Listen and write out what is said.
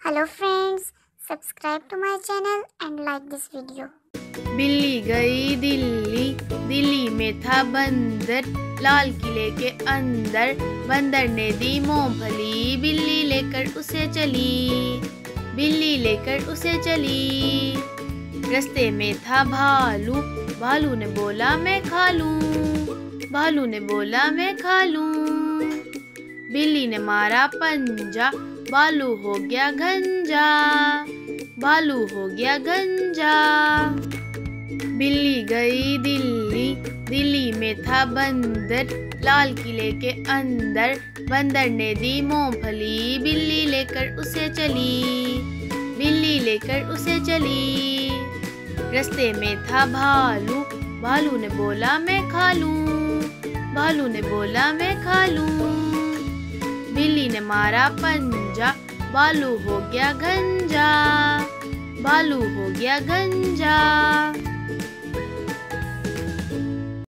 Hello friends, subscribe to my channel and like this video. बिल्ली गई दिल्ली, दिल्ली में था बंदर, लाल किले के अंदर। बंदर ने दी मूंगफली, बिल्ली लेकर उसे चली, बिल्ली लेकर उसे चली। रास्ते में था भालू, भालू ने बोला मैं खा लूं, भालू ने बोला मैं खा लूं। बिल्ली ने मारा पंजा, भालू हो गया गंजा, भालू हो गया गंजा। बिल्ली गई दिल्ली, दिल्ली में था बंदर, लाल किले के अंदर। बंदर ने दी मूंगफली, बिल्ली लेकर उसे चली, बिल्ली लेकर उसे चली। रास्ते में था भालू, भालू ने बोला मैं खा लूं, भालू ने बोला मैं खा लूं। बिल्ली ने मारा पंजा, भालू हो गया गंजा, भालू हो गया गंजा।